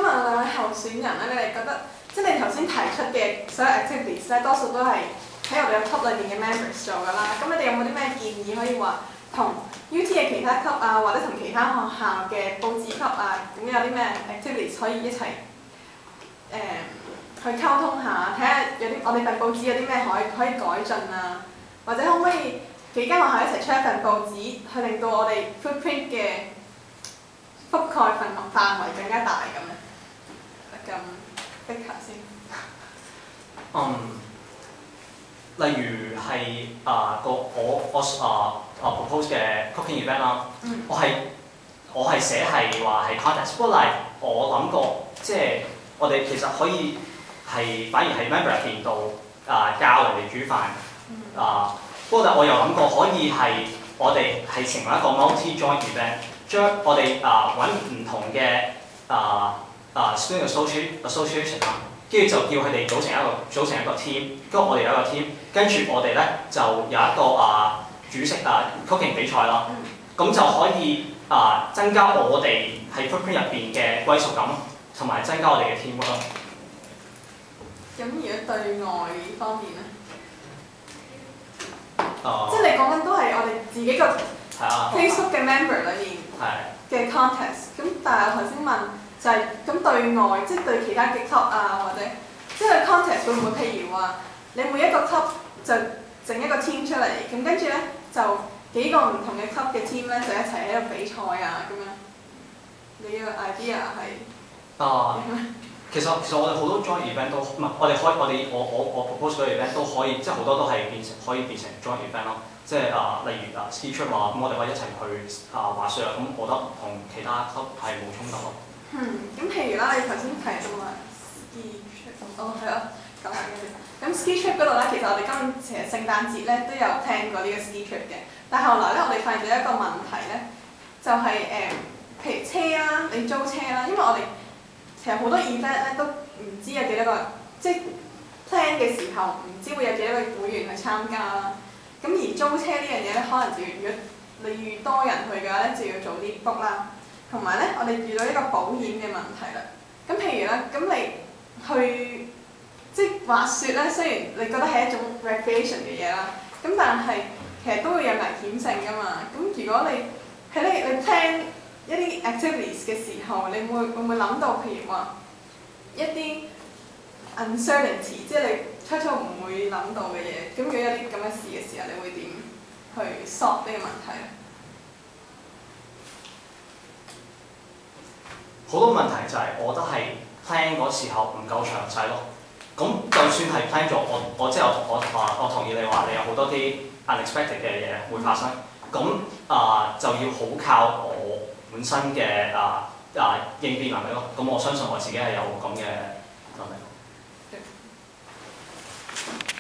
問兩位候選人咧，你哋覺得即係你頭先提出嘅所有 activities 咧，多數都係喺我哋個 club 裏邊嘅 members 做㗎啦。咁你哋有冇啲咩建議可以話同 UT 嘅其他 club 啊，或者同其他學校嘅報紙 club 啊，咁有啲咩 activities 可以一齊去溝通下，睇下有啲我哋份報紙有啲咩可以改進啊，或者可唔可以幾間學校一齊出一份報紙，去令到我哋 footprint 嘅覆蓋範圍更加大咁咧？咁Victor先。 例如係我propose 嘅 cooking event 啦，我係寫係話係 contest， 不過我諗過即係我哋其實可以係反而係 member 入邊度教人哋煮飯不過我又諗過可以係我哋係成為一個 multi-joint event， 將我哋揾唔同嘅student association 啦，跟住就叫佢哋組成一個 team， 跟住我哋有一個 team， 跟住我哋咧就有一個煮食cooking 比賽啦，咁就可以增加我哋喺 footprint 入邊嘅歸屬感，同埋增加我哋嘅 team 咯。 咁如果對外方面咧？即係你講緊都係我哋自己個 Facebook 嘅 member 裏面嘅 contest， 咁但係我頭先問就係咁對外，即係對其他嘅 club 或者即係 contest 會唔會譬如話你每一個 club 就整一個 team 出嚟，咁跟住咧就幾個唔同嘅 club 嘅 team 咧就一齊喺度比賽咁樣？你嘅 idea 係？ 其實我哋好多 joint event 都唔係，我 propose 嗰啲 event 都可以，即係好多都係可以變成 joint event 咯。即係例如ski trip 咁我哋可以一齊去滑雪咁我覺得同其他 club 係冇衝突咯。 咁譬如啦，你頭先提到話 ski trip， 係咯，講下嘅先。咁 ski trip 嗰度咧，其實我哋其實聖誕節咧都有聽過呢個 ski trip 嘅，但係後來咧我哋發現咗一個問題咧，就係譬如車啦，你租車啦，因為我哋其實好多 event 咧都唔知有幾多個，即係 plan 嘅時候唔知會有幾多個會員去參加啦。咁而租車呢樣嘢咧，可能就如果你預多人去嘅話咧，就要早啲 book 啦。同埋咧，我哋遇到一個保險嘅問題啦。咁譬如咧，咁你去即係滑雪咧，雖然你覺得係一種 recreation 嘅嘢啦，咁但係其實都會有危險性㗎嘛。咁如果你 plan一啲 activities 嘅時候，你會唔會諗到譬如話一啲 uncertainty， 即係你初唔會諗到嘅嘢，咁如果有啲咁嘅事嘅時候，你會點去 solve 呢個問題咧？ 好多問題就係我覺得係 plan 嗰時候唔夠詳細咯。咁就算係 plan 咗，我同意你話你有好多啲 unexpected 嘅嘢會發生，咁就要好靠我本身嘅應變能力咯。咁我相信我自己係有咁嘅能力。